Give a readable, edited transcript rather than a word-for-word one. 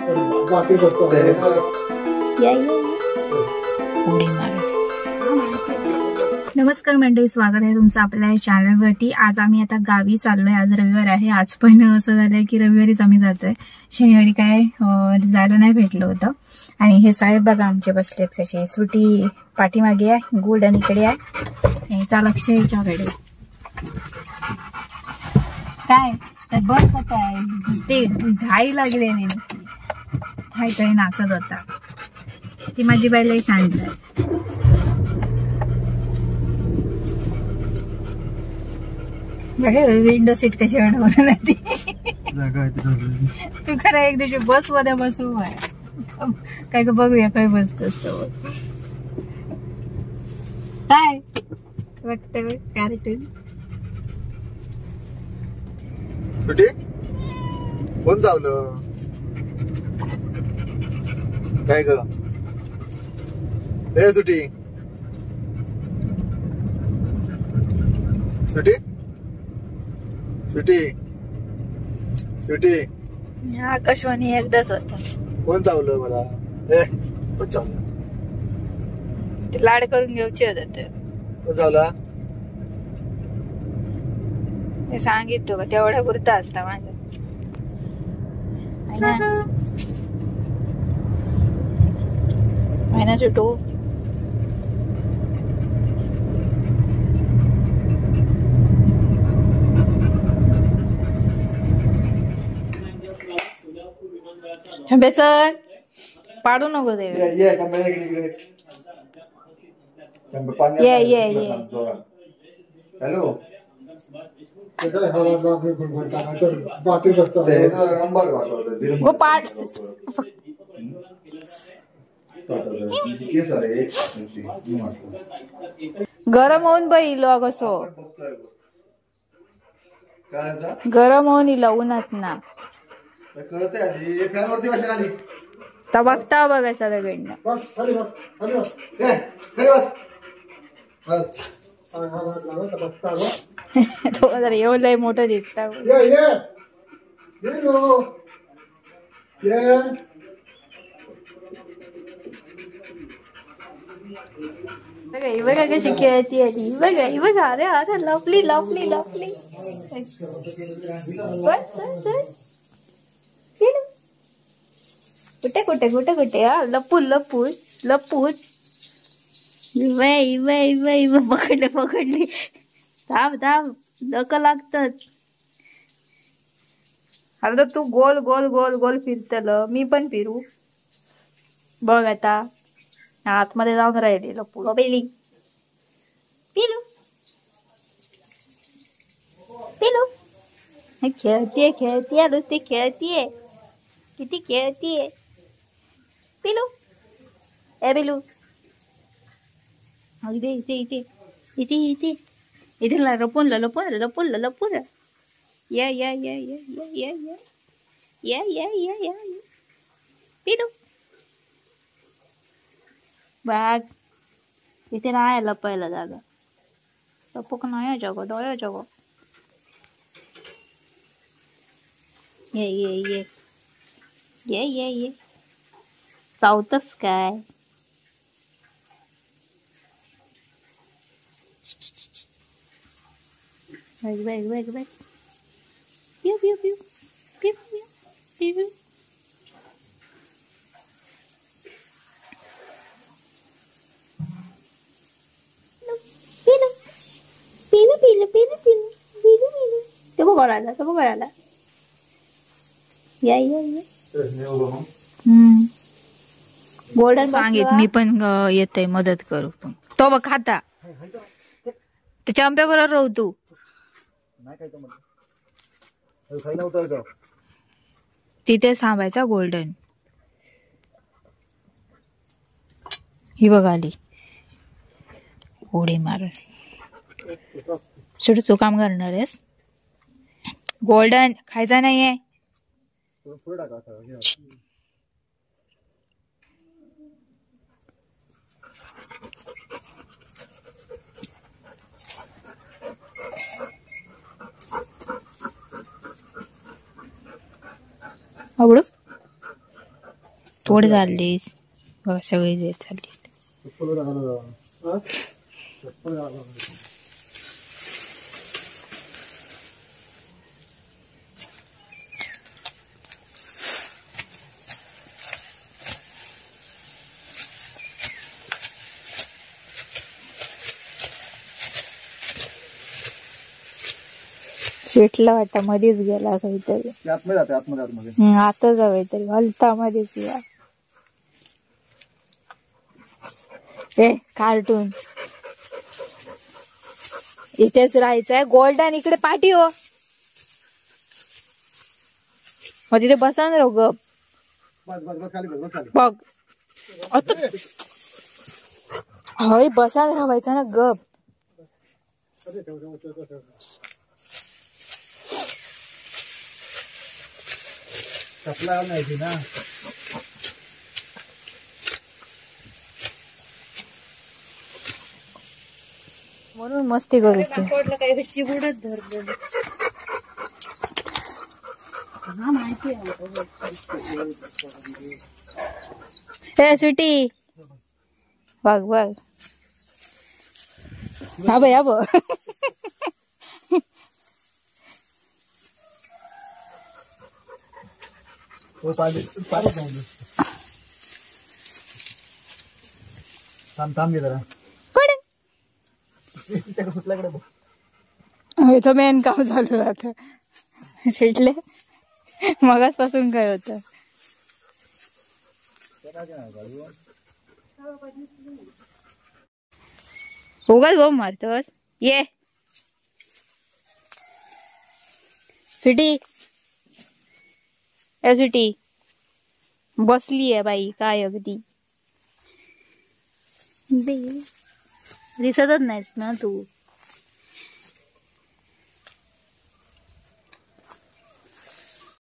उडी मार. नमस्कार मंडळी, स्वागत आहे तुमचं आपल्या चॅनलवरती. आज आम्ही आता गावी चाललोय. आज रविवार आहे. आज पण असं झालंय की रविवारीच आम्ही जातोय. शनिवारी काय जायला नाही भेटलं होतं. आणि हे साहेब बघा आमचे बसलेत कसे. सुटी पाठीमागे आहे, गोल्डन इकडे आहे, याचा लक्ष याच्याकडे. काय तर बस आता ते घाई लागली नाही, काही नाचत होता. ती माझी बाई लई शांत आहे. बघा विंडो सीट कशी अडवून ती. तू खरं एक दिवशी बस मध्ये बसू काय का बघूया काय बसतोस तो. काय बघते कार्टून. सुटी कोण चावलं काय ग? ए सुटी, सुटी, सुटी, सुटी. आकाशवाणी एकदाच होता. कोण चावलं मला? ए कोण चावलं? ते लाड करून घ्यायचे होते. ते कोण चावला? हे सांगितलं का तेवढ्या पुरता असता माझ्या. महिना सुटू. चल पाडू नको दे. ये हॅलो. गरम होऊन बघितलो कसो. गरम होऊन इला उन्हात ना बघता बघायचा दगडनं. तो जरा येऊ लय मोठं दिसता. बघा कशी खेळती आली. बघा अरे अरे लवली लवली लवली. कुठे कुठे कुठे कुठे लपून लपून लपून. पकडले पकडले. धाव धाव डोकं लागतं. अरे तू गोल गोल गोल गोल फिरतल, मी पण फिरू. बघ आता आतमध्ये जाऊन राहिले लपू. बेली पिलू पिलू खेळतीये खेळतीये नुसती खेळतीये. किती खेळतीये पिलू. ए पिलू इथे इथे इथे इथे इथे इथे लपून लपून लपून लपून. या या या या या या या या या या पिलू. बघ इथे नाही लपायला जागा. लपूक नाही जगो डोळ्या जगो. ये ये ये ये ये ये चावतस काय? बघ बघ बघ बघ. पिऊ पिऊ पिऊ पिऊ पिऊ पिऊ. तो बघायला या या या. गोल्डन सांगित मी पण येते मदत करू. तो बघ खाता त्याच्या आंब्याबरोबर राहू तू. तिथे थांबायचा गोल्डन. ही बघ आली उडी मार. शेवटी तू काम करणार आहेस. गोल्डन खायचा नाहीये. आवडू पोट झालीस बघा सगळी जे चालली. शेटला वाटत मध्येच गेला काहीतरी आता जावे तरी हलता मध्येच या. ए कार्टून इथेच राहायचंय. गोल्डन इकडे पाठी हो मग तिथे बसा ना गप बघ. होय बसा राहायचा ना गप. कपला नाही ना म्हणून मस्ती करूची. हे सुटी बघ बघ हा भाई हा बघ. थांब घे जरा. ह्याचं मेन काम चालू आता शेटले मगाच पासून काय होत. उगाच बोंब मारतोस. ये सुटी ए सुटी बसली आहे बाई काय अगदी दिसतच नाहीस ना तू.